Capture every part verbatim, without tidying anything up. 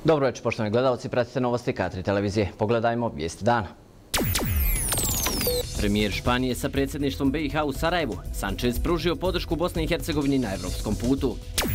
Dobro večer, poštovani gledalci, pratite novosti K tri televizije. Pogledajmo vijesti dana. Premijer Španije sa predsjedništvom B i H u Sarajevu. Sanchez pružio podršku Bosni i Hercegovini na evropskom putu.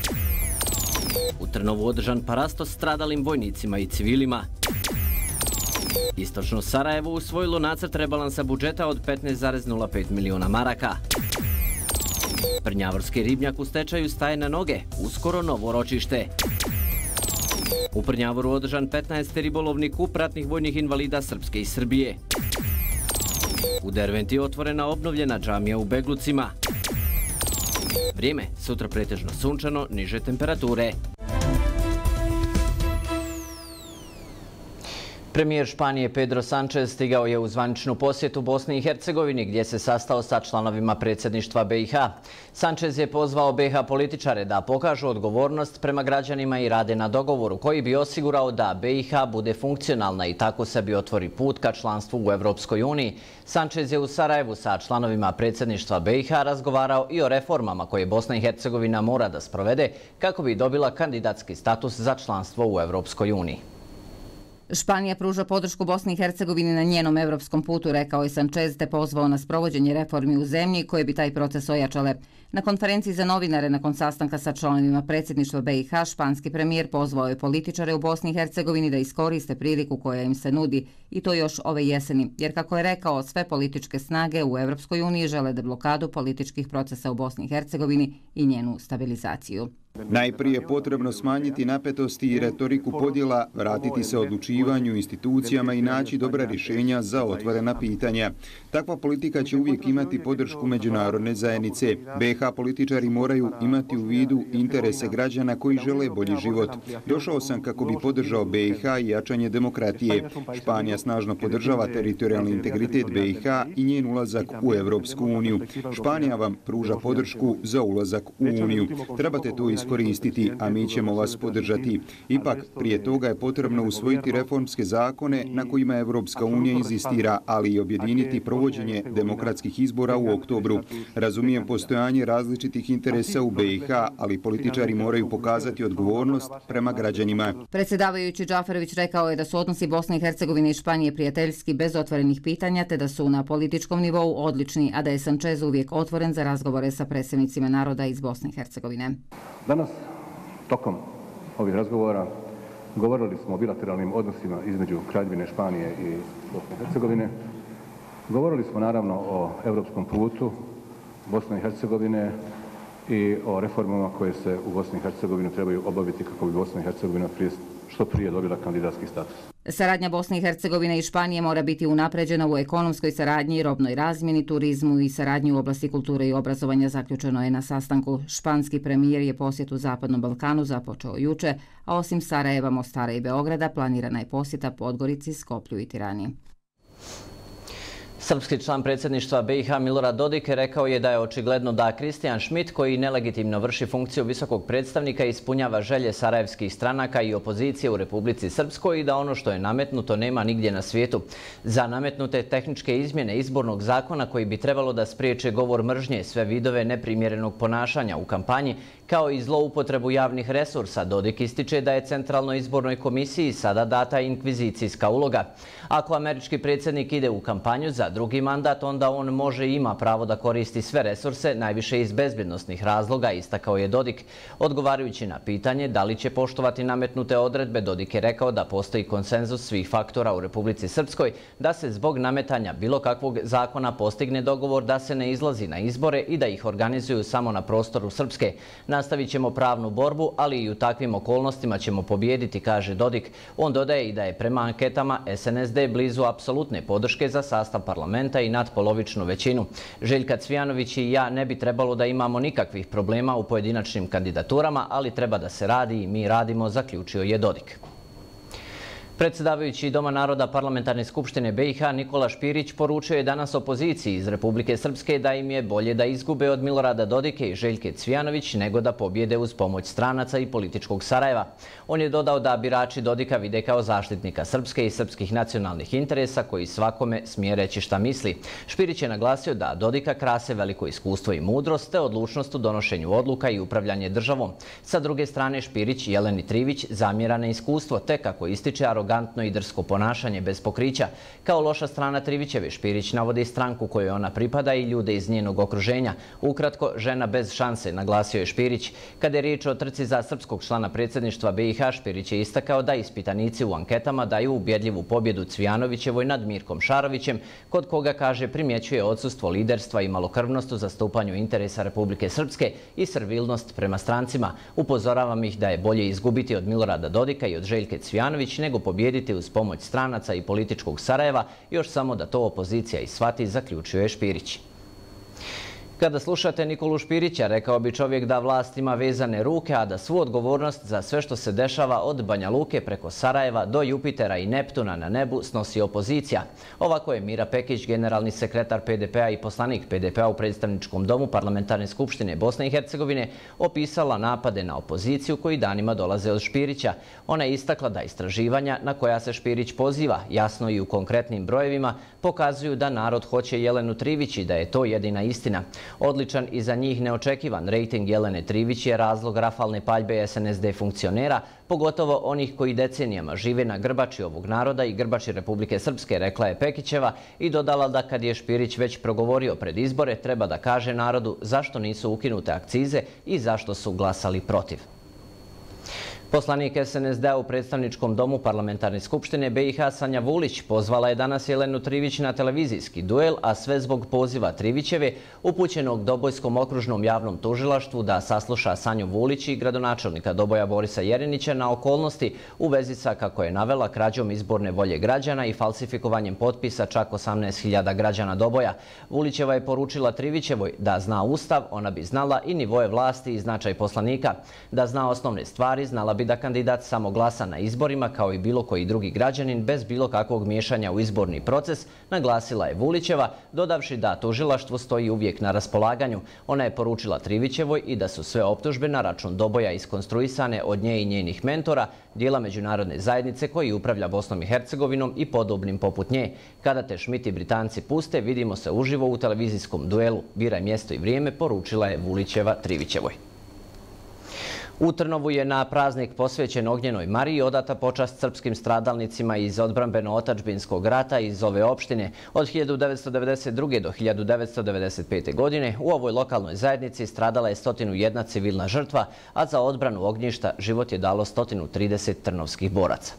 U Trnovu održan parastos stradalim vojnicima i civilima. Istočno Sarajevo usvojilo nacrt rebalansa budžeta od petnaest zarez nula pet miliona maraka. Prnjavorski ribnjak u stečaju staje na noge, uskoro novo ročište. U Prnjavoru održan petnaesti ribolovni kup ratnih vojnih invalida Srpske i Srbije. U Derventi otvorena obnovljena džamija u Beglucima. Vrijeme, sutra pretežno sunčano, niže temperature. Premijer Španije Pedro Sanchez stigao je u zvaničnu posjetu Bosni i Hercegovini gdje se sastao sa članovima predsjedništva B i H. Sanchez je pozvao B i H političare da pokažu odgovornost prema građanima i rade na dogovoru koji bi osigurao da B i H bude funkcionalna i tako sebi otvori put ka članstvu u Evropskoj uniji. Sanchez je u Sarajevu sa članovima predsjedništva B i H razgovarao i o reformama koje Bosna i Hercegovina mora da sprovede kako bi dobila kandidatski status za članstvo u Evropskoj uniji. Španija pruža podršku Bosni i Hercegovini na njenom evropskom putu, rekao je Sanchez, te pozvao na sprovođenje reformi u zemlji koje bi taj proces ojačale. Na konferenciji za novinare nakon sastanka sa članovima predsjedništva B i H, španski premijer pozvao je političare u Bosni i Hercegovini da iskoriste priliku koja im se nudi i to još ove jeseni, jer kako je rekao, sve političke snage u Evropskoj uniji žele deblokadu političkih procesa u Bosni i Hercegovini i njenu stabilizaciju. Najprije je potrebno smanjiti napetosti i retoriku podjela, vratiti se odlučivanju institucijama i naći dobra rješenja za otvorena pitanja. Takva politika će uvijek imati podršku međunarodne zajednice. B i H političari moraju imati u vidu interese građana koji žele bolji život. Došao sam kako bi podržao B i H i jačanje demokratije. Španija snažno podržava teritorijalni integritet B i H i njen ulazak u Evropsku uniju. Španija vam pruža podršku za ulazak u Uniju. Trebate to iskoristiti, a mi ćemo vas podržati. Ipak, prije toga je potrebno usvojiti reformske zakone na kojima Evropska unija inzistira, ali i objediniti provođenje demokratskih izbora u oktobru. Razumijem postojanje različitih interesa u B i H, ali političari moraju pokazati odgovornost prema građanima. Predsjedavajući Džaferović rekao je da su odnosi Bosne i Hercegovine i Španije prijateljski bez otvorenih pitanja, te da su na političkom nivou odlični, a da je Sanchez uvijek otvoren za razgovore sa predstavnicima naroda iz Bosne i Hercegovine. Danas, tokom ovih razgovora, govorili smo o bilateralnim odnosima između Kraljevine Španije i Bosne i Hercegovine. Govorili smo naravno o evropskom putu Bosne i Hercegovine i o reformama koje se u Bosni i Hercegovini trebaju obaviti kako bi Bosna i Hercegovina što prije dobila kandidatski status. Saradnja Bosne i Hercegovine i Španije mora biti unapređena u ekonomskoj saradnji, robnoj razmjeni, turizmu i saradnji u oblasti kulture i obrazovanja, zaključeno je na sastanku. Španski premijer je posjet u Zapadnom Balkanu započeo juče, a osim Sarajeva, Mostara i Beograda planirana je posjeta Podgorici, Skoplju i Tirani. Srpski član predsjedništva B i H Milorad Dodik rekao je da je očigledno da Kristijan Šmit, koji nelegitimno vrši funkciju visokog predstavnika, ispunjava želje sarajevskih stranaka i opozicije u Republici Srpskoj i da ono što je nametnuto nema nigdje na svijetu. Za nametnute tehničke izmjene izbornog zakona koji bi trebalo da spriječe govor mržnje, sve vidove neprimjerenog ponašanja u kampanji, kao i zloupotrebu javnih resursa, Dodik ističe da je Centralnoj izbornoj komisiji sada data inkvizicijska uloga. Ako američki predsjednik ide u kampanju za drugi mandat, onda on može i ima pravo da koristi sve resurse, najviše iz bezbjednosnih razloga, istakao je Dodik. Odgovarajući na pitanje da li će poštovati nametnute odredbe, Dodik je rekao da postoji konsenzus svih faktora u Republici Srpskoj, da se zbog nametanja bilo kakvog zakona postigne dogovor da se ne izlazi na izbore i da ih organizuju samo na prostoru Srpske. Nastavit ćemo pravnu borbu, ali i u takvim okolnostima ćemo pobijediti, kaže Dodik. On dodaje i da je prema anketama S N S D blizu apsolutne podrške za sastav parlamenta i nadpolovičnu većinu. Željka Cvijanović i ja ne bi trebalo da imamo nikakvih problema u pojedinačnim kandidaturama, ali treba da se radi i mi radimo, zaključio je Dodik. Predsjedavajući Doma naroda Parlamentarne skupštine B i H Nikola Špirić poručio je danas opoziciji iz Republike Srpske da im je bolje da izgube od Milorada Dodike i Željke Cvijanović nego da pobjede uz pomoć stranaca i političkog Sarajeva. On je dodao da birači Dodika vide kao zaštitnika Srpske i srpskih nacionalnih interesa koji svakome smije reći šta misli. Špirić je naglasio da Dodika krase veliko iskustvo i mudrost te odlučnost u donošenju odluka i upravljanje državom. Sa druge strane, Špirić i Jeleni Trivić zamjera na iskustvo te kako ističe arogantno i drsko ponašanje bez pokrića. Kao loša strana Trivićeve, Špirić navodi stranku kojoj ona pripada i ljude iz njenog okruženja. Ukratko, žena bez šanse, naglasio je Špirić. Kada je riječ o trci za srpskog člana predsjedništva B i H, Špirić je istakao da ispitanici u anketama daju ubjedljivu pobjedu Cvijanovićevoj nad Mirkom Šarovićem, kod koga, kaže, primjećuje odsustvo liderstva i malokrvnost u zastupanju interesa Republike Srpske i servilnost prema strancima. Upozoravam ih da je bolje izgubiti od Milorada Dodika i od Željke Cvijanović nego pobjediti uz pomoć stranaca i političkog Sarajeva, još samo da to opozicija i shvati, zaključio je Špirić. Kada slušate Nikolu Špirića, rekao bi čovjek da vlast ima vezane ruke, a da svu odgovornost za sve što se dešava od Banja Luke preko Sarajeva do Jupitera i Neptuna na nebu snosi opozicija. Ovako je Mira Pekić, generalni sekretar P D P-a i poslanik P D P-a u predstavničkom domu Parlamentarne skupštine Bosne i Hercegovine, opisala napade na opoziciju koji danima dolaze od Špirića. Ona je istakla da istraživanja na koja se Špirić poziva, jasno i u konkretnim brojevima, pokazuju da narod hoće Jelenu Trivić i da je to jedina istina. Odličan i za njih neočekivan rejting Jelene Trivić je razlog rafalne paljbe S N S D funkcionera, pogotovo onih koji decenijama žive na grbači ovog naroda i grbači Republike Srpske, rekla je Pekićeva i dodala da kad je Špirić već progovorio pred izbore, treba da kaže narodu zašto nisu ukinute akcize i zašto su glasali protiv. Poslanik S N S D-a u predstavničkom domu Parlamentarne skupštine B i H Sanja Vulić pozvala je danas Jelenu Trivić na televizijski duel, a sve zbog poziva Trivićeve upućenog Dobojskom okružnom javnom tužilaštvu da sasluša Sanju Vulić i gradonačelnika Doboja Borisa Jerinića na okolnosti u vezi sa, kako je navela, krađom izborne volje građana i falsifikovanjem potpisa čak osamnaest hiljada građana Doboja. Vulićeva je poručila Trivićevoj da zna Ustav, ona bi znala i nivoje vlasti i značaj poslanika. Da zna osnovne stvari, znala bi da kandidat samo glasa na izborima kao i bilo koji drugi građanin bez bilo kakvog miješanja u izborni proces, naglasila je Vulićeva, dodavši da tužilaštvo stoji uvijek na raspolaganju. Ona je poručila Trivićevoj i da su sve optužbe na račun Doboja iskonstruisane od nje i njenih mentora, dijela međunarodne zajednice koji upravlja Bosnom i Hercegovinom i podobnim poput nje. Kada te Šmit i Britanci puste, vidimo se uživo u televizijskom duelu. Biraj mjesto i vrijeme, poručila je Vulićeva Trivićevoj. U Trnovu je na praznik posvećen Ognjenoj Mariji odata počast srpskim stradalnicima iz odbrambeno-otačbinskog rata iz ove opštine. Od hiljadu devetsto devedeset druge. do hiljadu devetsto devedeset pete. godine u ovoj lokalnoj zajednici stradala je sto jedna civilna žrtva, a za odbranu ognjišta život je dalo sto trideset trnovskih boraca.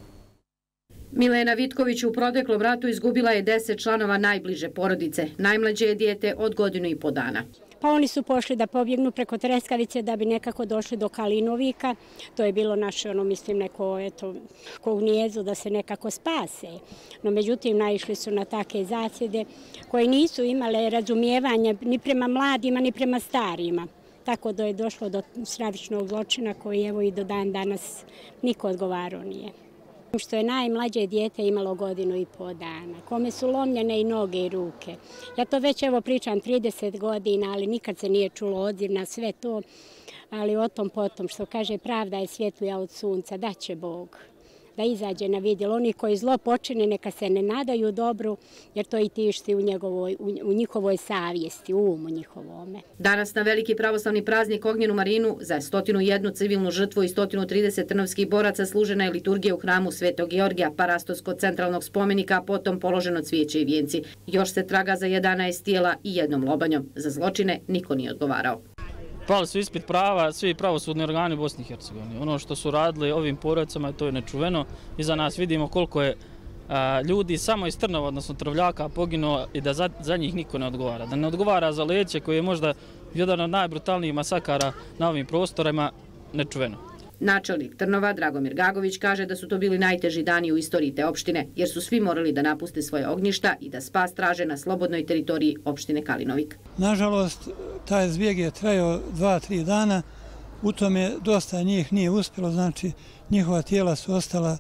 Milena Vitković u proteklom ratu izgubila je deset članova najbliže porodice. Najmlađe je dijete od godinu i po dana. Pa oni su pošli da pobjegnu preko Treskavice da bi nekako došli do Kalinovika. To je bilo naše, ono, mislim, neko, eto, ko gnijezdo da se nekako spase. No, međutim, naišli su na take zasjede koje nisu imale razumijevanja ni prema mladima, ni prema starima. Tako da je došlo do stravičnog zločina koji, evo, i do dan danas niko odgovarao nije. Što je najmlađe dijete imalo godinu i po dana, kome su lomljene i noge i ruke. Ja to već evo pričam trideset godina, ali nikad se nije čulo odziv na sve to. Ali o tom potom, što kaže, pravda je svjetlija od sunca, da će Bog da izađe na vidjelo. Oni koji zlo počine, neka se ne nadaju dobru, jer to i tišti u, njegovoj, u njihovoj savjesti, u umu njihovome. Danas na veliki pravoslavni praznik Ognjenu Marinu za sto jedna civilnu žrtvu i sto trideset trnovskih boraca služena je liturgija u hramu Svetog Georgija, Parastovskog centralnog spomenika, a potom položeno cvijeće i vijenci. Još se traga za jedanaest tijela i jednom lobanjom. Za zločine niko nije odgovarao. Pali su ispit prava, svi pravosudni organi u Bosni i Hercegovini. Ono što su radili ovim porodicama, to je nečuveno. Iza nas vidimo koliko je a, ljudi samo iz Trnova, odnosno Travljaka, poginuo i da za, za njih niko ne odgovara. Da ne odgovara za Leće, koji je možda jedan od najbrutalnijih masakara na ovim prostorima, nečuveno. Načelnik Trnova, Dragomir Gagović, kaže da su to bili najteži dani u istoriji te opštine, jer su svi morali da napuste svoje ognjišta i da spas traže na slobodnoj teritoriji opštine Kalinovik. Nažalost, taj zbjeg je trajao dva, tri dana. U tome dosta njih nije uspjelo, znači njihova tijela su ostala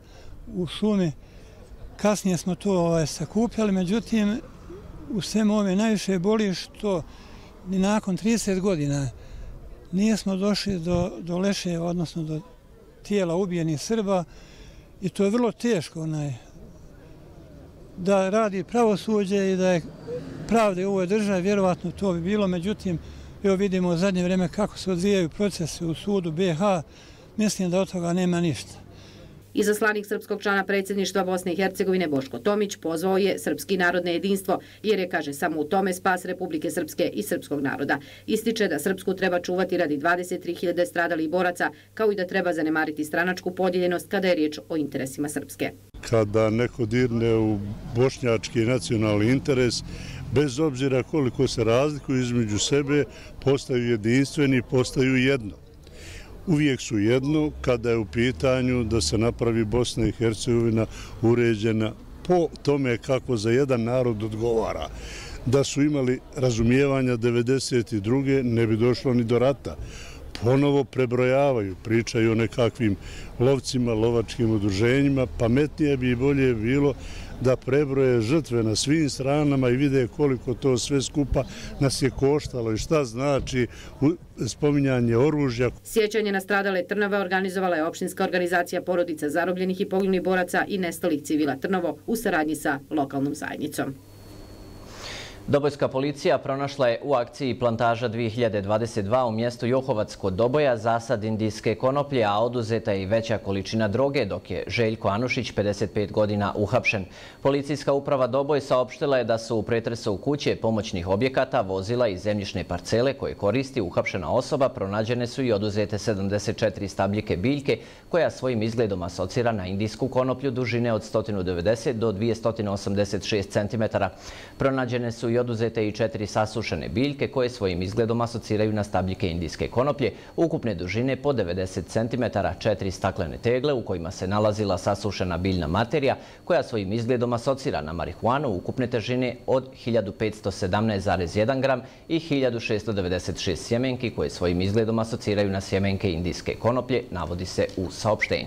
u šumi. Kasnije smo to ovaj, sakupljali, međutim, u svemu ove najviše boli što ni nakon trideset godina nismo došli do, do leševa, odnosno do tijela ubijenih Srba, i to je vrlo teško onaj, da radi pravosuđe i da je pravde u ovoj državi, vjerovatno to bi bilo, međutim, evo vidimo u zadnje vrijeme kako se odvijaju procesi u sudu be ha, mislim da od toga nema ništa. Izaslanik srpskog člana predsjedništva Bosne i Hercegovine Boško Tomić pozvao je srpski narod na jedinstvo, jer je, kaže, samo u tome spas Republike Srpske i srpskog naroda. Ističe da Srpsku treba čuvati radi dvadeset tri hiljade stradalih boraca, kao i da treba zanemariti stranačku podijeljenost kada je riječ o interesima Srpske. Kada neko dirne u bošnjački nacionalni interes, bez obzira koliko se razlikuju između sebe, postaju jedinstveni, postaju jedno. Uvijek su jedno kada je u pitanju da se napravi Bosna i Hercegovina uređena po tome kako za jedan narod odgovara. Da su imali razumijevanja devedeset druge ne bi došlo ni do rata. Ponovo prebrojavaju, pričaju o nekakvim lovcima, lovačkim udruženjima. Pametnije bi i bolje bilo da prebroje žrtve na svim stranama i vide koliko to sve skupa nas je koštalo i šta znači spominjanje oružja. Sjećanje na stradale Trnava organizovala je opštinska organizacija porodica zarobljenih i poginulih boraca i nestalih civila Trnovo u saradnji sa lokalnom zajednicom. Dobojska policija pronašla je u akciji Plantaža dvije hiljade dvadeset dva u mjestu Johovac kod Doboja zasad indijske konoplje, a oduzeta je i veća količina droge, dok je Željko Anušić, pedeset pet godina, uhapšen. Policijska uprava Doboj saopštila je da su u pretresu kuće, pomoćnih objekata, vozila i zemljišne parcele koje koristi uhapšena osoba pronađene su i oduzete sedamdeset četiri stabljike biljke, koja svojim izgledom asocira na indijsku konoplju dužine od sto devedeset do dvjesto osamdeset šest centimetara. Pronađene su i oduzete i četiri sasušene biljke koje svojim izgledom asociraju na stabljike indijske konoplje, ukupne dužine po devedeset centimetara, četiri staklene tegle u kojima se nalazila sasušena biljna materija koja svojim izgledom asocira na marihuanu ukupne težine od hiljadu petsto sedamnaest zarez jedan gram i hiljadu šesto devedeset šest sjemenki koje svojim izgledom asociraju na sjemenke indijske konoplje, navodi se u saopštenju.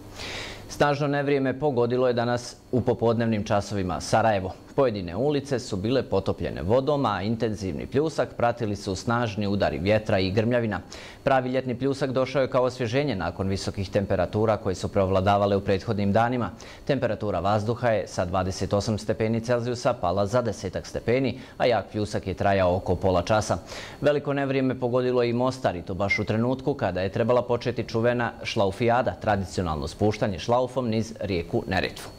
Snažno nevrijeme pogodilo je danas u popodnevnim časovima Sarajevo. Pojedine ulice su bile potopljene vodom, a intenzivni pljusak pratili su snažni udari vjetra i grmljavina. Pravi ljetni pljusak došao je kao osvježenje nakon visokih temperatura koje su preovladavale u prethodnim danima. Temperatura vazduha je sa dvadeset osam stepeni Celzijusa pala za desetak stepeni, a jak pljusak je trajao oko pola časa. Veliko nevrijeme pogodilo je i Mostar, i to baš u trenutku kada je trebala početi čuvena šlaufijada, tradicionalno spuštanje šlaufom niz rijeku Neretvu.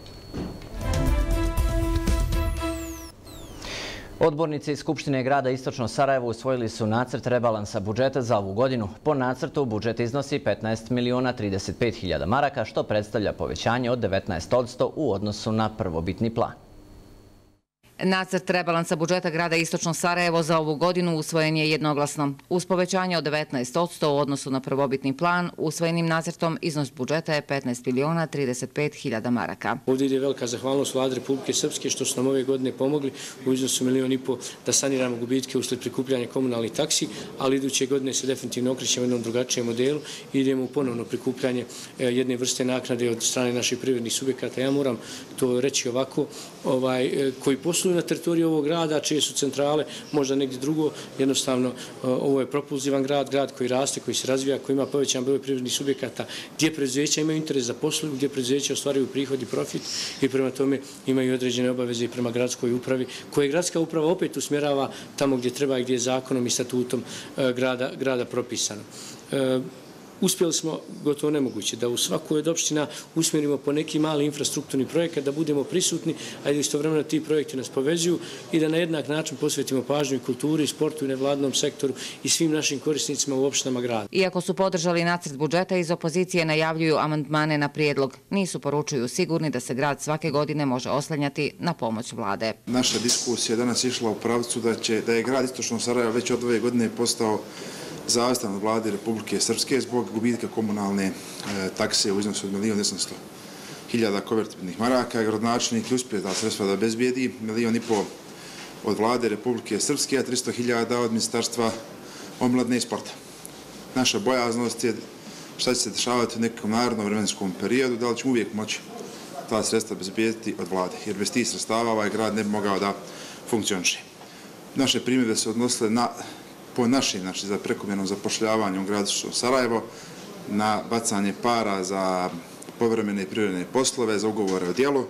Odbornici iz Skupštine grada Istočno Sarajevo usvojili su nacrt rebalansa budžeta za ovu godinu. Po nacrtu budžet iznosi petnaest miliona trideset pet hiljada maraka, što predstavlja povećanje od devetnaest posto u odnosu na prvobitni plan. Nacrt rebalansa budžeta grada Istočno Sarajevo za ovu godinu usvojen je jednoglasno. Uz povećanje od devetnaest posto u odnosu na prvobitni plan, usvojenim nacrtom iznos budžeta je petnaest miliona trideset pet hiljada maraka. Ovdje ide velika zahvalnost Vlade Republike Srpske što su nam ove godine pomogli u iznosu milion i po da saniramo gubitke usled prikupljanja komunalnih taksi, ali iduće godine se definitivno okrećemo jednom drugačijem modelu i idemo u ponovno prikupljanje jedne vrste naknade od strane naših privrednih subjekata. Ja moram to reći ovako, ovaj, koji posluju na teritoriji ovog grada, čije su centrale, možda negdje drugo. Jednostavno, ovo je propulzivan grad, grad koji raste, koji se razvija, koji ima povećan broj privrednih subjekata, gdje preduzeća imaju interes za poslu, gdje preduzeća ostvaruju prihod i profit i prema tome imaju određene obaveze i prema gradskoj upravi, koje gradska uprava opet usmjerava tamo gdje treba i gdje je zakonom i statutom grada, grada propisano. Uspjeli smo gotovo nemoguće da u svakoj od opština usmjerimo po neki mali infrastrukturni projekat, da budemo prisutni, a da istovremeno ti projekti nas povezuju i da na jednak način posvetimo pažnju i kulturi, i sportu, i nevladinom sektoru i svim našim korisnicima u opštinama grada. Iako su podržali nacrt budžeta, iz opozicije najavljuju amandmane na prijedlog. Nisu, poručuju, sigurni da se grad svake godine može oslanjati na pomoć vlade. Naša diskusija danas išla u pravcu da, će, da je grad Istočno Sarajevo već od ove godine postao zavistan od vlade Republike Srpske zbog gubitka komunalne e, takse u iznosu od milion osamsto hiljada konvertibilnih maraka. Gradonačelnik je uspio da sredstva da obezbijedi milion i pol od vlade Republike Srpske, a tristo hiljada od Ministarstva omladine i sporta. Naša bojaznost je šta će se dešavati u nekom narednom vremenskom periodu, da li ćemo uvijek moći ta sredstva bezbjediti od vlade, jer bez tih sredstava ovaj grad ne bi mogao da funkcioniše. Naše primjedbe se odnosile na, po našim, znači za prekomjernom zapošljavanju u gradu Sarajevo, na bacanje para za povremene i privremene poslove, za ugovore o djelu.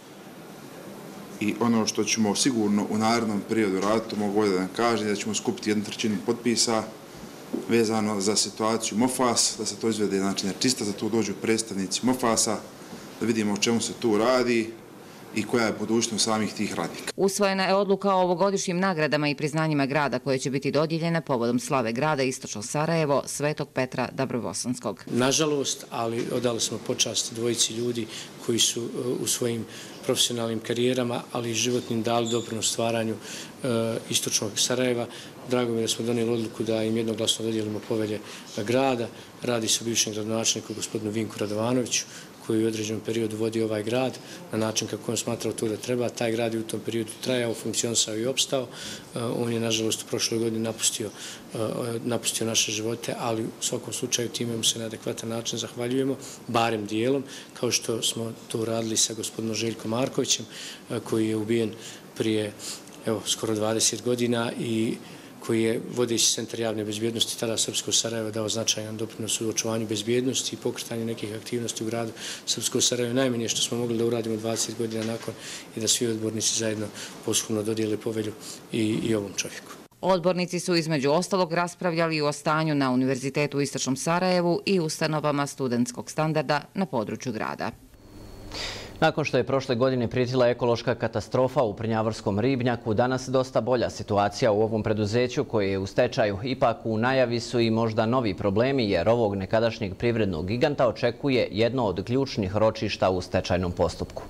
I ono što ćemo sigurno u narednom periodu raditi, mogu ovdje da vam kažem, da ćemo skupiti jednu trećinu potpisa vezano za situaciju Mofas, da se to izvede znači nečista, da tu dođu predstavnici Mofasa, da vidimo o čemu se tu radi i koja je budućnost samih tih radnika. Usvojena je odluka o ovogodišnjim nagradama i priznanjima grada koje će biti dodijeljene povodom slave grada Istočno Sarajevo, Svetog Petra Dabrobosanskog. Nažalost, ali odali smo počast dvojici ljudi koji su u svojim profesionalnim karijerama, ali i životnim dali doprinos stvaranju Istočnog Sarajeva. Drago mi je da smo donijeli odluku da im jednoglasno dodijelimo povelje grada. Radi se o bivšem gradonačelniku gospodinu Vinku Radovanoviću, koji u određenom periodu vodi ovaj grad na način kako on smatrao to da treba. Taj grad je u tom periodu trajao, funkcionisao i opstao. On je, nažalost, u prošloj godini napustio, napustio naše živote, ali u svakom slučaju time mu se na adekvatan način zahvaljujemo, barem dijelom, kao što smo to uradili sa gospodinom Željkom Markovićem, koji je ubijen prije evo, skoro dvadeset godina i koji je vodeći centar javne bezbjednosti tada Srpskog Sarajeva dao značajan doprinos u očuvanju bezbjednosti i pokretanju nekih aktivnosti u gradu Srpskog Sarajeva. Najmanje što smo mogli da uradimo dvadeset godina nakon i da svi odbornici zajedno posthumno dodijeli povelju i, i ovom čovjeku. Odbornici su između ostalog raspravljali i o stanju na Univerzitetu u Istočnom Sarajevu i ustanovama studentskog standarda na području grada. Nakon što je prošle godine prijetila ekološka katastrofa u Prnjavorskom ribnjaku, danas dosta bolja situacija u ovom preduzeću koje je u stečaju. Ipak u najavi su i možda novi problemi jer ovog nekadašnjeg privrednog giganta očekuje jedno od ključnih ročišta u stečajnom postupku.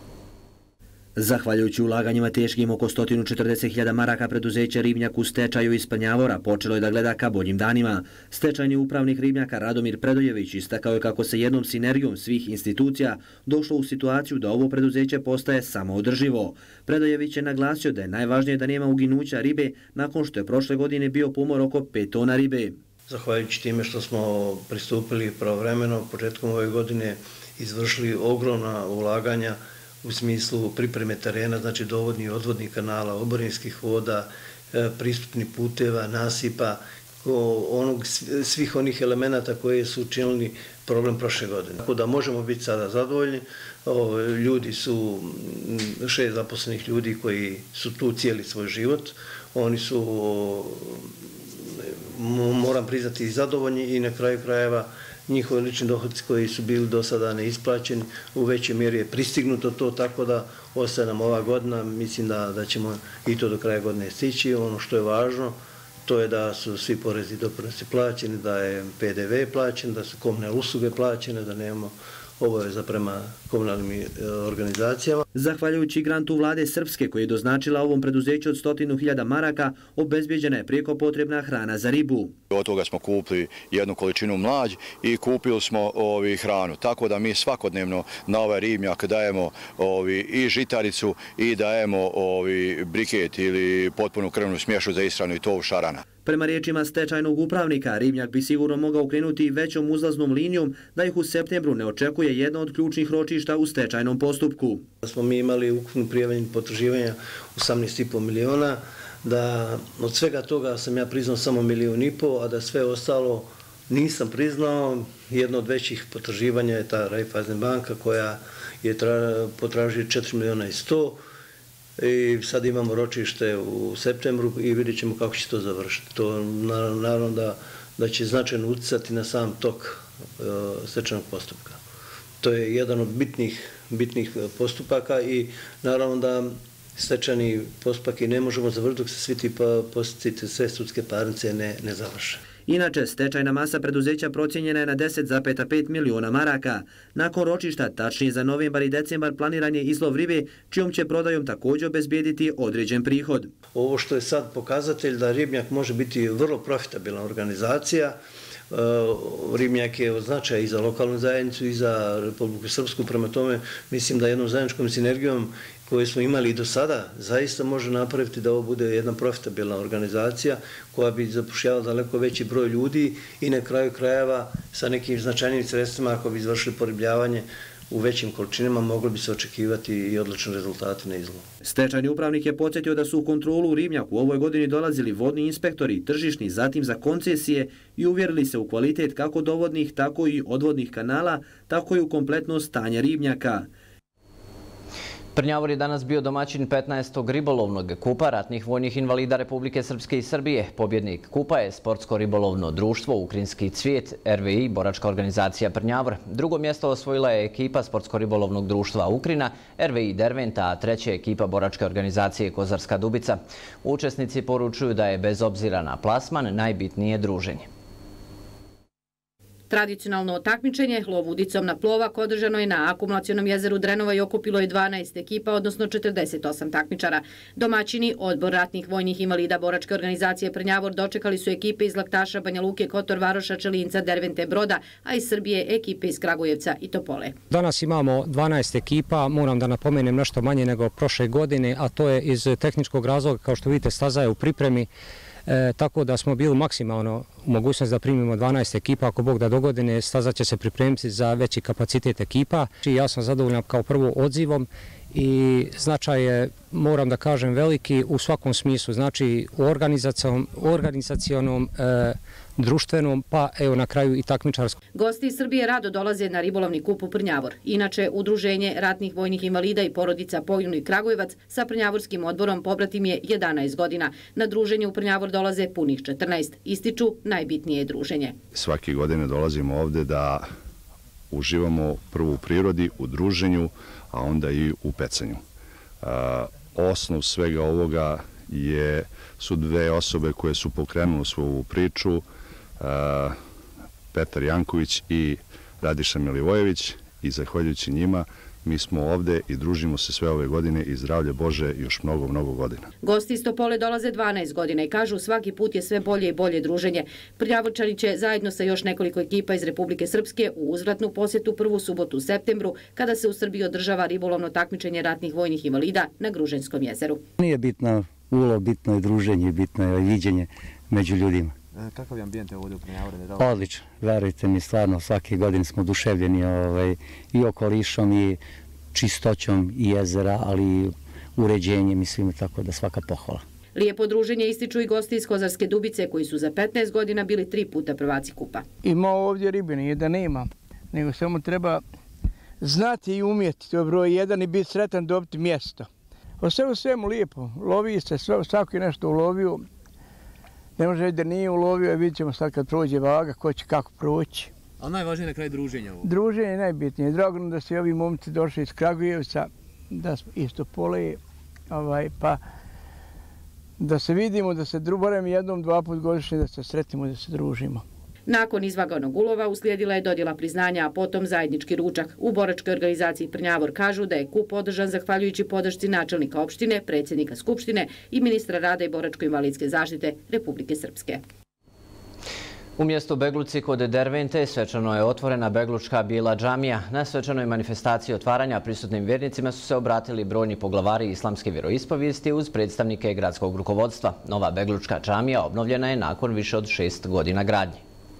Zahvaljujući ulaganjima teškim oko sto četrdeset hiljada maraka, preduzeće Ribnjak u stečaju iz Prnjavora počelo je da gleda ka boljim danima. Stečajni upravnik Ribnjaka Radomir Predojević istakao je kako se jednom sinergijom svih institucija došlo u situaciju da ovo preduzeće postaje samoodrživo. Predojević je naglasio da je najvažnije da nema uginuća ribe nakon što je prošle godine bio pomor oko pet tona ribe. Zahvaljujući time što smo pristupili pravovremeno, početkom ove godine izvršili ogromna ulaganja u smislu pripreme terena, znači dovodnih i odvodnih kanala, oborinskih voda, pristupnih puteva, nasipa, onog, svih onih elemenata koje su učinili problem prošle godine. Tako da možemo biti sada zadovoljni. Ljudi su, šest zaposlenih ljudi koji su tu cijeli svoj život. Oni su, moram priznati, zadovoljni i na kraju krajeva njihovi lični dohodci koji su bili do sada neisplaćeni, u većoj mjeri je pristignuto to, tako da ostaje nam ova godina, mislim da, da ćemo i to do kraja godine stići. Ono što je važno, to je da su svi porezi i doprinosi plaćeni, da je P D V plaćen, da su komunalne usluge plaćene, da nemamo obaveza prema komunalnim organizacijama. Zahvaljujući grantu vlade Srpske koji je doznačila ovom preduzeću od stotinu hiljada maraka, obezbjeđena je prijeko potrebna hrana za ribu. Od toga smo kupili jednu količinu mlađ i kupili smo ovi hranu. Tako da mi svakodnevno na ovaj ribnjak dajemo ovi i žitaricu i dajemo ovi briket ili potpunu krvnu smješu za ishranu i tov šarana. Prema riječima stečajnog upravnika, Ribnjak bi sigurno mogao krenuti većom uzlaznom linijom da ih u septembru ne očekuje jedna od ključnih ročišta u stečajnom postupku. Smo mi imali ukupno prijavljenih potraživanja osamnaest zarez pet miliona, da od svega toga sam ja priznao samo milion i pol, a da sve ostalo nisam priznao. Jedno od većih potraživanja je ta Raiffeisen banka koja je potražila četiri miliona i sto. I sad imamo ročište u septembru i vidjet ćemo kako će to završiti. To naravno da, da će značajno utjecati na sam tok e, stečajnog postupka. To je jedan od bitnih, bitnih postupaka i naravno da stečajni postupak i ne možemo završiti dok se svi ti postupci, sve sudske parnice ne, ne završe. Inače, stečajna masa preduzeća procijenjena je na deset zarez pet miliona maraka. Nakon ročišta, tačnije za novembar i decembar, planiran je izlov ribe, čijom će prodajom također obezbijediti određen prihod. Ovo što je sad pokazatelj da Ribnjak može biti vrlo profitabilna organizacija. Ribnjak je od značaja i za lokalnu zajednicu i za Republiku Srpsku, prema tome mislim da jednom zajedničkom sinergijom koje smo imali i do sada, zaista može napraviti da ovo bude jedna profitabilna organizacija koja bi zapošljavala daleko veći broj ljudi i na kraju krajeva sa nekim značajnim sredstvima ako bi izvršili poribljavanje u većim količinama, mogli bi se očekivati i odlični rezultati na izlovu. Stečajni upravnik je podsjetio da su u kontrolu u ribnjak u ovoj godini dolazili vodni inspektori, tržišni, zatim za koncesije i uvjerili se u kvalitet kako dovodnih, tako i odvodnih kanala, tako i u kompletno stanje ribnjaka. Prnjavor je danas bio domaćin petnaestog ribolovnog kupa ratnih vojnih invalida Republike Srpske i Srbije. Pobjednik kupa je Sportsko-ribolovno društvo Ukrinski cvijet, R V I, boračka organizacija Prnjavor. Drugo mjesto osvojila je ekipa Sportsko-ribolovnog društva Ukrina, R V I Derventa, a treća ekipa boračke organizacije Kozarska Dubica. Učesnici poručuju da je bez obzira na plasman najbitnije druženje. Tradicionalno takmičenje lov udicom na plovak održano je na akumulacionom jezeru Drenova i okupilo je dvanaest ekipa, odnosno četrdeset osam takmičara. Domaćini, odbor ratnih vojnih invalida boračke organizacije Prnjavor, dočekali su ekipe iz Laktaša, Banja Luke, Kotor, Varoša, Čelinca, Dervente, Broda, a iz Srbije ekipe iz Kragujevca i Topole. Danas imamo dvanaest ekipa, moram da napomenem nešto manje nego prošle godine, a to je iz tehničkog razloga, kao što vidite, staza je u pripremi. E, tako da smo bili maksimalno u mogućnosti da primimo dvanaest ekipa. Ako Bog da dogodine, staza će se pripremiti za veći kapacitet ekipa. Ja sam zadovoljan kao prvo odzivom i značaj je, moram da kažem, veliki u svakom smislu. Znači u organizacionom, organizacionom e, društvenom, pa evo na kraju i takmičarskom. Gosti iz Srbije rado dolaze na ribolovni kup u Prnjavor. Inače, Udruženje ratnih vojnih invalida i porodica poginulih Kragujevac sa Prnjavorskim odborom pobratim je jedanaest godina. Na druženje u Prnjavor dolaze punih četrnaest. Ističu najbitnije druženje. Svake godine dolazimo ovde da uživamo prvo u prirodi, u druženju, a onda i u pecanju. Osnov svega ovoga je, su dve osobe koje su pokrenule svoju priču, Petar Janković i Radiša Milivojević, i zahvaljujući njima mi smo ovde i družimo se sve ove godine i zdravlje Bože još mnogo, mnogo godina. Gosti iz Topole dolaze dvanaest godina i kažu svaki put je sve bolje i bolje druženje. Prnjavorčani će zajedno sa još nekoliko ekipa iz Republike Srpske u uzvratnu posjetu prvu subotu u septembru, kada se u Srbiji održava ribolovno takmičenje ratnih vojnih invalida na Gruženskom jezeru. Nije bitno ulov, bitno je druženje, bitno je viđenje među ljudima. Kakav je ambijent ovdje u Prnjavoru? Odlično, verujte mi, stvarno svake godine smo oduševljeni ovaj, i okolišom i čistoćom i jezera, ali i uređenjem i svime, tako da svaka pohvala. Lijepo druženje ističu i gosti iz Kozarske Dubice, koji su za petnaest godina bili tri puta prvaci kupa. Ima ovdje ribe, nije da nema, nego samo treba znati i umjeti, to je broj jedan, i biti sretan dobiti mjesto. O svemu svemu lijepo, lovi se, svako je nešto ulovio. Ne može reći da nije ulovio, vidjet ćemo sad kad prođe vaga, ko će kako proći. A najvažnije na kraju druženja ovo? Druženje je najbitnije. Drago nam da su ovi momci došli iz Kragujevca, da iz Topole, ovaj, pa da se vidimo, da se barem jednom, dva put godišnje, da se sretimo, da se družimo. Nakon izvaganog ulova uslijedila je dodjela priznanja, a potom zajednički ručak. U boračkoj organizaciji Prnjavor kažu da je kup održan zahvaljujući podršci načelnika opštine, predsjednika Skupštine i ministra rada i boračko-invalidske zaštite Republike Srpske. U mjestu Begluci kod Dervente svečano je otvorena Beglučka Bijela džamija. Na svečanoj manifestaciji otvaranja prisutnim vjernicima su se obratili brojni poglavari islamske vjeroispovijesti uz predstavnike gradskog rukovodstva. Nova Beglučka džamija obnovljena je nakon više od šest godina gradnje.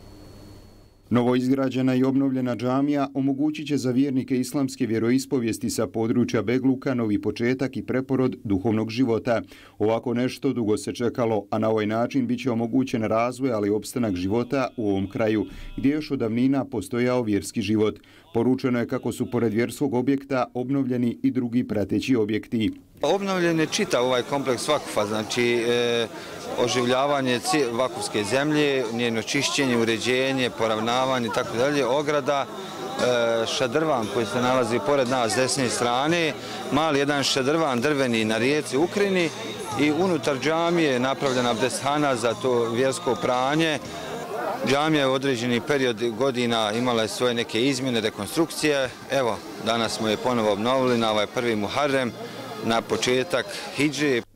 Novoizgrađena i obnovljena džamija omogućit će za vjernike islamske vjeroispovijesti sa područja Begluka novi početak i preporod duhovnog života. Ovako nešto dugo se čekalo, a na ovaj način bit će omogućen razvoj, ali i opstanak života u ovom kraju, gdje još od davnina postojao vjerski život. Poručeno je kako su pored vjerskog objekta obnovljeni i drugi prateći objekti. Obnovljen je čitav ovaj kompleks vakufa, znači e, oživljavanje vakufske zemlje, njeno čišćenje, uređenje, poravnavanje i tako dalje, ograda, e, šadrvan koji se nalazi pored nas s desne strane, mali jedan šadrvan drveni na rijeci Ukrini i unutar džamije je napravljena abdesthana za to vjersko pranje. Džamija je u određeni period godina imala svoje neke izmjene, rekonstrukcije. Evo, danas smo je ponovo obnovili na ovaj prvi Muharrem, na početak hidže.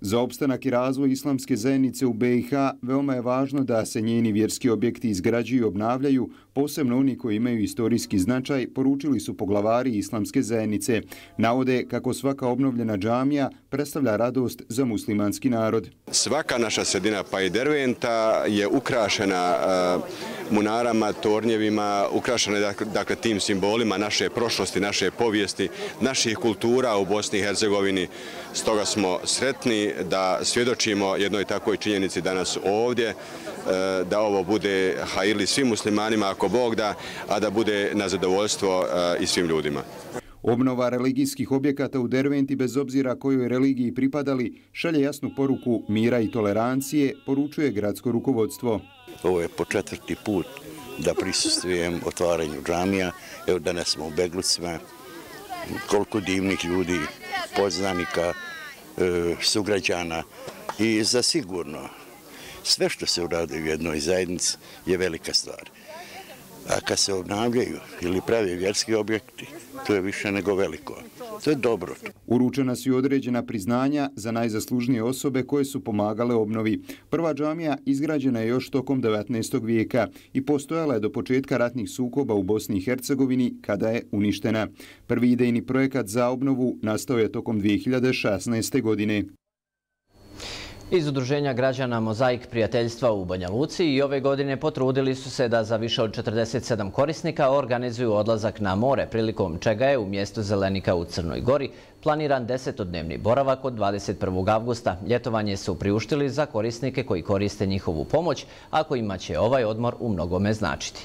Za opstanak i razvoj islamske zajednice u be i ha veoma je važno da se njeni vjerski objekti izgrađuju i obnavljaju, posebno oni koji imaju istorijski značaj, poručili su poglavari islamske zajednice. Navode kako svaka obnovljena džamija predstavlja radost za muslimanski narod. Svaka naša sredina, pa i Derventa, je ukrašena munarama, tornjevima, ukrašena je dakle tim simbolima naše prošlosti, naše povijesti, naših kultura u Bosni i Hercegovini. Stoga smo sretni da svjedočimo jednoj takvoj činjenici danas ovdje, da ovo bude hajirli svim muslimanima ako Bog da, a da bude na zadovoljstvo i svim ljudima. Obnova religijskih objekata u Derventi, bez obzira kojoj religiji pripadali, šalje jasnu poruku mira i tolerancije, poručuje gradsko rukovodstvo. Ovo je po četvrti put da prisustvujem otvaranju džamija. Evo danas smo u Beglicima, koliko divnih ljudi, poznanika, sugrađana i zasigurno sve što se uradi u jednoj zajednici je velika stvar. A kad se obnavljaju ili pravi vjerski objekti, to je više nego veliko. To je dobro. Uručena su i određena priznanja za najzaslužnije osobe koje su pomagale obnovi. Prva džamija izgrađena je još tokom devetnaestog vijeka i postojala je do početka ratnih sukoba u Bosni i Hercegovini kada je uništena. Prvi idejni projekat za obnovu nastao je tokom dvije hiljade šesnaeste. godine. Iz Udruženja građana Mozaik prijateljstva u Banja Luci i ove godine potrudili su se da za više od četrdeset sedam korisnika organizuju odlazak na more, prilikom čega je u mjestu Zelenika u Crnoj Gori planiran desetodnevni boravak od dvadeset prvog avgusta. Ljetovanje su priuštili za korisnike koji koriste njihovu pomoć, a kojima će ovaj odmor u mnogome značiti.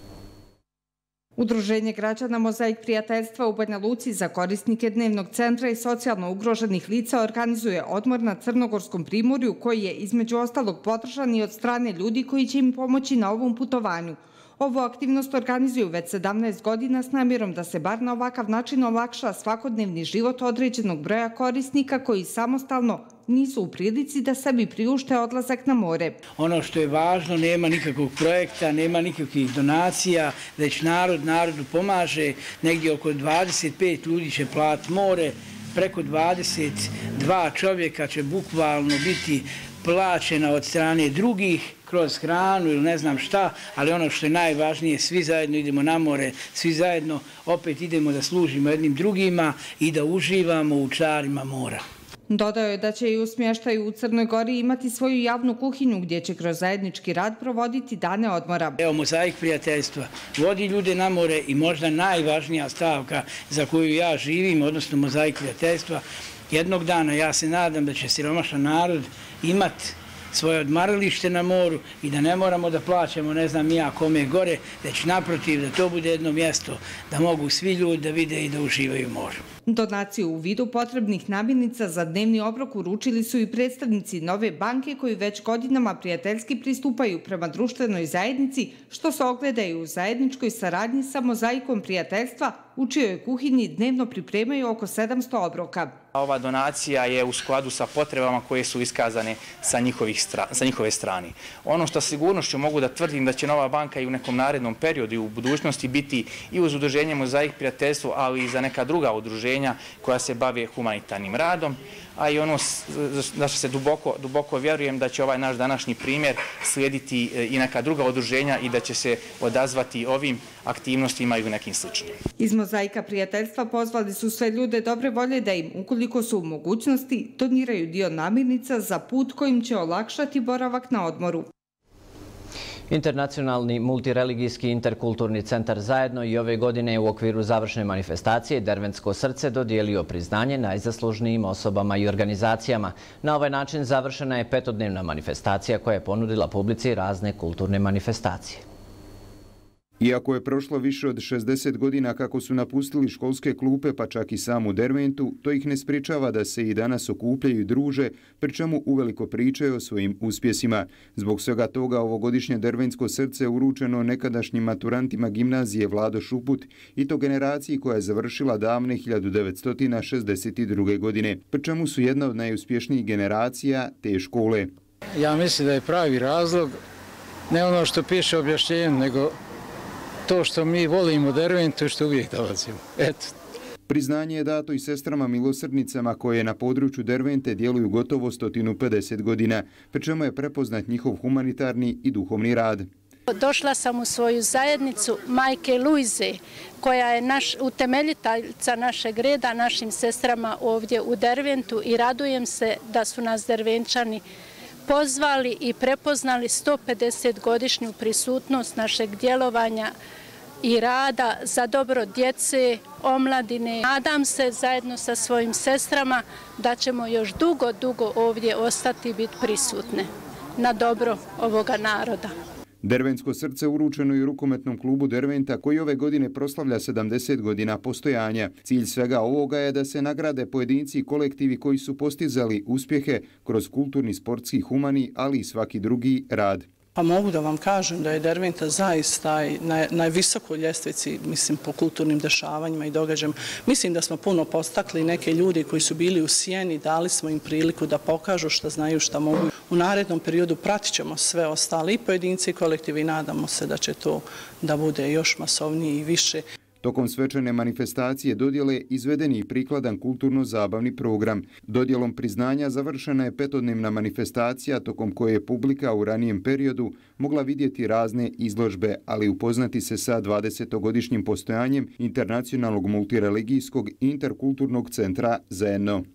Udruženje građana Mozaik prijateljstva u Banja Luci za korisnike dnevnog centra i socijalno ugroženih lica organizuje odmor na Crnogorskom primorju koji je između ostalog podržan i od strane ljudi koji će im pomoći na ovom putovanju. Ovu aktivnost organizuju već sedamnaest godina s namjerom da se bar na ovakav način olakša svakodnevni život određenog broja korisnika koji samostalno nisu u prilici da sebi priušte odlazak na more. Ono što je važno, nema nikakvog projekta, nema nikakvih donacija, već narod narodu pomaže. Negdje oko dvadeset pet ljudi će platiti more, preko dvadeset dva čovjeka će bukvalno biti plaćena od strane drugih kroz hranu ili ne znam šta, ali ono što je najvažnije, svi zajedno idemo na more, svi zajedno opet idemo da služimo jednim drugima i da uživamo u čarima mora. Dodao je da će i u smještaju u Crnoj Gori imati svoju javnu kuhinju gdje će kroz zajednički rad provoditi dane odmora. Evo, Mozaik prijateljstva vodi ljude na more i možda najvažnija stavka za koju ja živim, odnosno Mozaik prijateljstva, jednog dana ja se nadam da će siromašan narod imati svoje odmaralište na moru i da ne moramo da plaćamo ne znam ja kome gore, već naprotiv da to bude jedno mjesto da mogu svi ljudi da vide i da uživaju u moru. Donaciju u vidu potrebnih namirnica za dnevni obrok uručili su i predstavnici Nove banke koji već godinama prijateljski pristupaju prema društvenoj zajednici, što se ogledaju u zajedničkoj saradnji sa Mozaikom prijateljstva, u čijoj kuhinji dnevno pripremaju oko sedamsto obroka. Ova donacija je u skladu sa potrebama koje su iskazane sa, sa njihove strane. Ono što sigurnošću mogu da tvrdim da će Nova banka i u nekom narednom periodu i u budućnosti biti i uz udruženje Mozaik prijateljstvo, ali i za neka druga udruženja koja se bave humanitarnim radom, a i ono da se duboko, duboko vjerujem da će ovaj naš današnji primjer slijediti i neka druga udruženja i da će se odazvati ovim aktivnostima i u nekim sličnim. Iz Mozaika prijateljstva pozvali su sve ljude dobre volje da im, ukoliko su u mogućnosti, doniraju dio namirnica za put kojim će olakšati boravak na odmoru. Internacionalni multireligijski interkulturni centar Zajedno i ove godine u okviru završne manifestacije Derventsko srce dodijelio priznanje najzaslužnijim osobama i organizacijama. Na ovaj način završena je petodnevna manifestacija koja je ponudila publici razne kulturne manifestacije. Iako je prošlo više od šezdeset godina kako su napustili školske klupe, pa čak i samu Derventu, to ih ne sprječava da se i danas okupljaju i druže, pri čemu uveliko pričaju o svojim uspjesima. Zbog svega toga ovogodišnje Derventsko srce uručeno nekadašnjim maturantima gimnazije Vlado Šuput i to generaciji koja je završila davne hiljadu devetsto šezdeset druge. godine, pri čemu su jedna od najuspješnijih generacija te škole. Ja mislim da je pravi razlog ne ono što piše u objašnjenju, nego to što mi volimo Derventu i što uvijek dolazimo. Eto. Priznanje je dato i sestrama milosrdnicama koje na području Dervente djeluju gotovo sto pedeset godina, pri čemu je prepoznat njihov humanitarni i duhovni rad. Došla sam u svoju zajednicu majke Luize, koja je naš utemeljiteljica našeg reda, našim sestrama ovdje u Derventu, i radujem se da su nas Dervenčani pozvali i prepoznali sto pedeset godišnju prisutnost našeg djelovanja i rada za dobro djece, omladine. Nadam se zajedno sa svojim sestrama da ćemo još dugo, dugo ovdje ostati i biti prisutne na dobro ovoga naroda. Derventsko srce uručeno je rukometnom klubu Derventa koji ove godine proslavlja sedamdeset godina postojanja. Cilj svega ovoga je da se nagrade pojedinci i kolektivi koji su postizali uspjehe kroz kulturni, sportski, humani, ali i svaki drugi rad. Pa mogu da vam kažem da je Derventa zaista na najvisokoj ljestvici, mislim, po kulturnim dešavanjima i događajima. Mislim da smo puno postakli neke ljudi koji su bili u sjeni, dali smo im priliku da pokažu šta znaju, šta mogu. U narednom periodu pratit ćemo sve ostale i pojedinci i kolektivi i nadamo se da će to da bude još masovnije i više. Tokom svečane manifestacije dodjele izveden je prikladan kulturno-zabavni program. Dodjelom priznanja završena je petodnevna manifestacija tokom koje je publika u ranijem periodu mogla vidjeti razne izložbe, ali upoznati se sa dvadesetogodišnjim postojanjem internacionalnog multireligijskog interkulturnog centra Z N O.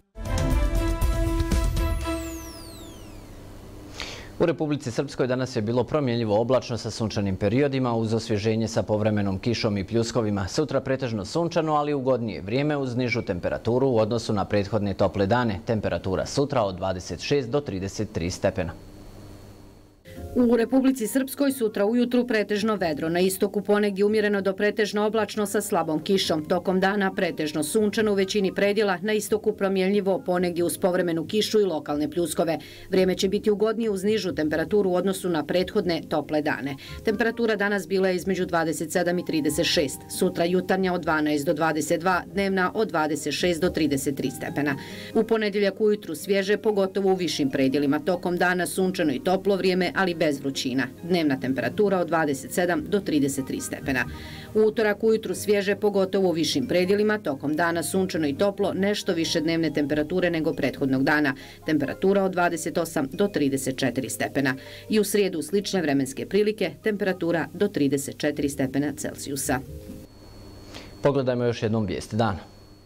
U Republici Srpskoj danas je bilo promjenljivo oblačno sa sunčanim periodima uz osvježenje sa povremenom kišom i pljuskovima. Sutra pretežno sunčano, ali ugodnije vrijeme uz nižu temperaturu u odnosu na prethodne tople dane. Temperatura sutra od dvadeset šest do trideset tri stepena. U Republici Srpskoj sutra ujutru pretežno vedro, na istoku ponegdje umjereno do pretežno oblačno sa slabom kišom. Tokom dana pretežno sunčano u većini predjela, na istoku promjenljivo ponegdje uz povremenu kišu i lokalne pljuskove. Vrijeme će biti ugodnije uz nižu temperaturu u odnosu na prethodne tople dane. Temperatura danas bila je između dvadeset sedam i trideset šest. Sutra jutarnja od dvanaest do dvadeset dva, dnevna od dvadeset šest do trideset tri stepena. U ponedjeljak ujutru svježe, pogotovo u višim predjelima. Tokom dana sunčano i toplo vrijeme, ali bez vrućina. Dnevna temperatura od dvadeset sedam do trideset tri stepena. U utorak ujutru svježe, pogotovo u višim predjelima. Tokom dana sunčano i toplo, nešto više dnevne temperature nego prethodnog dana. Temperatura od dvadeset osam do trideset četiri stepena. I u srijedu slične vremenske prilike, temperatura do trideset četiri stepena Celsijusa. Pogledajmo još jednom vijesti dana.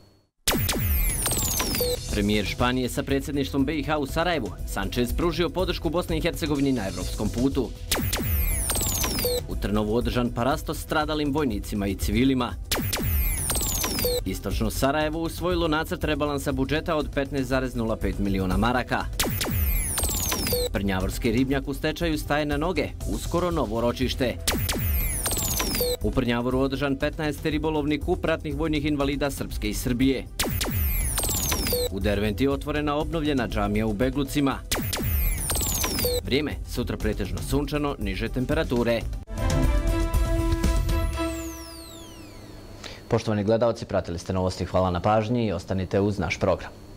Premijer Španije sa predsjedništvom B i H u Sarajevu, Sanchez pružio podršku Bosni i Hercegovini na evropskom putu. U Trnovu održan parastos stradalim vojnicima i civilima. Istočno Sarajevo usvojilo nacrt rebalansa budžeta od petnaest zarez nula pet miliona maraka. Prnjavorski ribnjak u stečaju staje na noge, uskoro novo ročište. U Prnjavoru održan petnaesti ribolovni kup ratnih vojnih invalida Srpske i Srbije. U Derventi je otvorena obnovljena džamija u Beglucima. Vrijeme, sutra pretežno sunčano, niže temperature. Poštovani gledalci, pratili ste novosti, hvala na pažnji i ostanite uz naš program.